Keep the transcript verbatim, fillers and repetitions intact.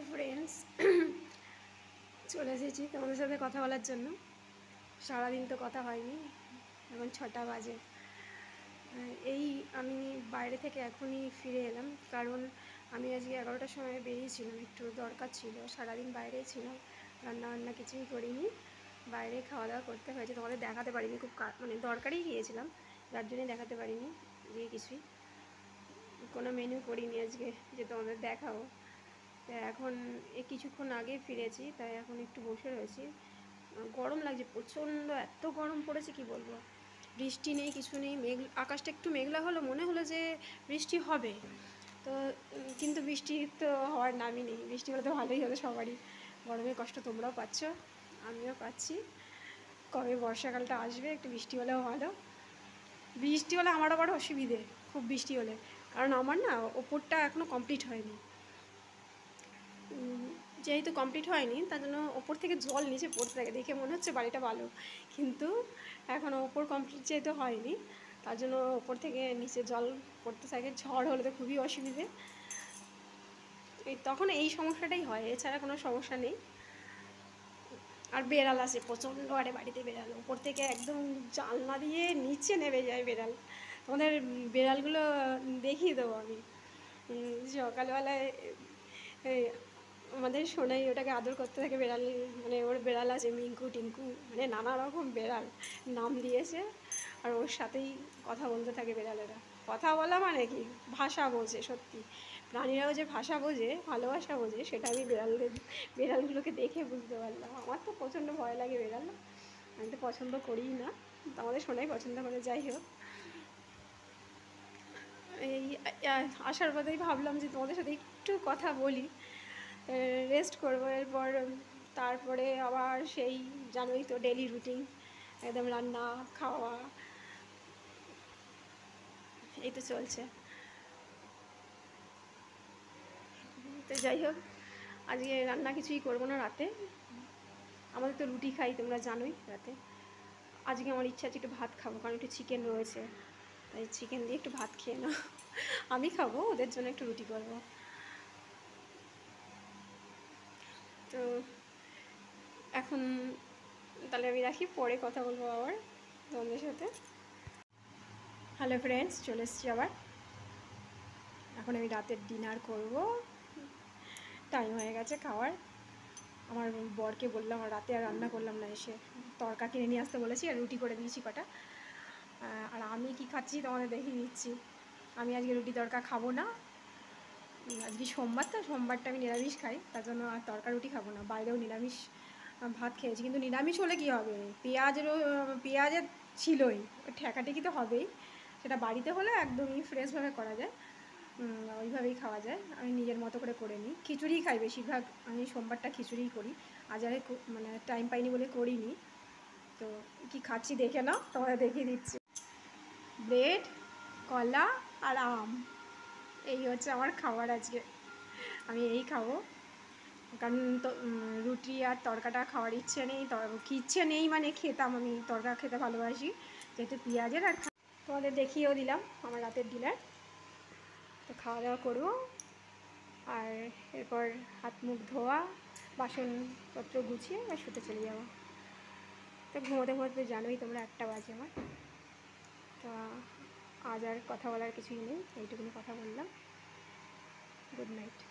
Friends, চলে এসেছি তোমাদের সাথে কথা বলার জন্য। সারাদিন তো কথা হয়নি, এখন ছটা বাজে। এই আমি বাইরে থেকে এখনই ফিরে এলাম, কারণ আমি আজকে এগারোটার সময় বেরিয়েছিলাম, একটু দরকার ছিল। সারাদিন বাইরেই ছিলাম, রান্না বান্না কিছুই করিনি, বাইরে খাওয়া দাওয়া করতে হয়েছে। তোমাদের দেখাতে পারিনি, খুব মানে দরকারেই গিয়েছিলাম, যার জন্যই দেখাতে পারিনি গিয়ে কিছুই, কোনো মেনু করিনি আজকে যে তোমাদের দেখাবো। এখন এই কিছুক্ষণ আগে ফিরেছি, তাই এখন একটু বসে রয়েছি। গরম লাগছে প্রচণ্ড, এত গরম পড়েছে কি বলবো। বৃষ্টি নেই, কিছু নেই, মেঘ, আকাশটা একটু মেঘলা হলো, মনে হলো যে বৃষ্টি হবে, তো কিন্তু বৃষ্টি তো হওয়ার নামই নেই। বৃষ্টি হলে তো ভালোই হলো সবারই। গরমের কষ্ট তোমরাও পাচ্ছ, আমিও পাচ্ছি। কবে বর্ষাকালটা আসবে, একটু বৃষ্টি হলেও ভালো। বৃষ্টি হলে আমারও বড় অসুবিধে, খুব বৃষ্টি হলে, কারণ আমার না ওপরটা এখনও কমপ্লিট হয়নি। যেহেতু কমপ্লিট হয়নি, তার জন্য ওপর থেকে জল নিচে পড়তে থাকে, দেখে মনে হচ্ছে বাড়িটা ভালো, কিন্তু এখনও ওপর কমপ্লিট যেহেতু হয়নি, তার জন্য ওপর থেকে নিচে জল পড়তে থাকে। ঝড় হলে তো খুবই অসুবিধে, এই তখন এই সমস্যাটাই হয়, এছাড়া কোনো সমস্যা নেই। আর বেড়াল আসে প্রচণ্ড, আরে বাড়িতে বেড়াল ওপর থেকে একদম জানলা দিয়ে নিচে নেমে যায় বেড়াল। তোমাদের বেড়ালগুলো দেখিয়ে দেবো আমি। সকালবেলায় আমাদের সোনাই ওটাকে আদর করতে থাকে, বেড়াল, মানে ওর বেড়াল আছে মিঙ্কু টিঙ্কু, মানে নানা রকম বেড়াল নাম দিয়েছে, আর ওর সাথেই কথা বলতে থাকে বেড়ালেরা। কথা বলা মানে কি, ভাষা বোঝে। সত্যি প্রাণীরাও যে ভাষা বোঝে, ভালোবাসা বোঝে, সেটা আমি বেড়ালদের বেড়ালগুলোকে দেখে বুঝতে পারলাম। আমার তো প্রচণ্ড ভয় লাগে বেড়াল, আমি তো পছন্দ করিই না, আমাদের সোনাই পছন্দ করে। যাই হোক, এই আসার পথেই ভাবলাম যে তোমাদের সাথে একটু কথা বলি, রেস্ট করবো। এরপর তারপরে আবার সেই জানোই তো ডেলি রুটিন, একদম রান্না খাওয়া, এই তো চলছে। তো যাই হোক, আজকে রান্না কিছুই করবো না রাতে, আমাদের তো রুটি খাই তোমরা জানোই রাতে। আজকে আমার ইচ্ছা আছে একটু ভাত খাবো, কারণ একটু চিকেন রয়েছে, তাই চিকেন দিয়ে একটু ভাত খেয়ে নাও। আমি খাবো, ওদের জন্য একটু রুটি করবো। তো এখন তাহলে আমি রাখি, পরে কথা বলবো আবার তোমাদের সাথে। হ্যালো ফ্রেন্ডস, চলে এসেছি আবার। এখন আমি রাতের ডিনার করব, টাইম হয়ে গেছে খাওয়ার। আমার বরকে বললাম আর রাতে আর রান্না করলাম না, এসে তরকা কিনে নিয়ে আসতে বলেছি, আর রুটি করে দিয়েছি কটা। আর আমি কি খাচ্ছি তোমাদের দেখিয়ে দিচ্ছি। আমি আজকে রুটি তরকা খাবো না, আজকে সোমবার, তো সোমবারটা আমি নিরামিষ খাই, তার জন্য আর তরকা রুটি খাবো না। বাইরেও নিরামিষ ভাত খেয়েছি, কিন্তু নিরামিষ হলে কী হবে, পেঁয়াজেরও পেঁয়াজের ছিলই, ঠেকাঠেকি তো হবেই। সেটা বাড়িতে হলে একদমই ফ্রেশভাবে করা যায়, ওইভাবেই খাওয়া যায়। আমি নিজের মতো করে করে নিই, খিচুড়িই খাই বেশিরভাগ, আমি সোমবারটা খিচুড়িই করি। আজ আর মানে টাইম পাইনি বলে করিনি। তো কি খাচ্ছি দেখে নাও, তোমাদের দেখিয়ে দিচ্ছি। ব্রেড, কলা আর আম, এই হচ্ছে আমার খাবার আজকে। আমি এই খাবো, কারণ তো রুটি আর তরকাটা খাওয়ার ইচ্ছে নেই। কি ইচ্ছে নেই মানে, খেতাম, আমি তরকা খেতে ভালোবাসি, যেহেতু পেঁয়াজের। আর তোমাদের দেখিয়েও দিলাম আমার রাতের ডিনার। তো খাওয়া দাওয়া করবো, আর এরপর হাত মুখ ধোয়া, বাসনপত্র গুছিয়ে আর শুতে চলে যাবো। তো ঘুমোতে ঘুমোতে জানোই তোমরা, একটা বাজে আমার। তো আজ আর কথা বলার কিছুই নেই, এইটুকুনি কথা বললাম। Good night.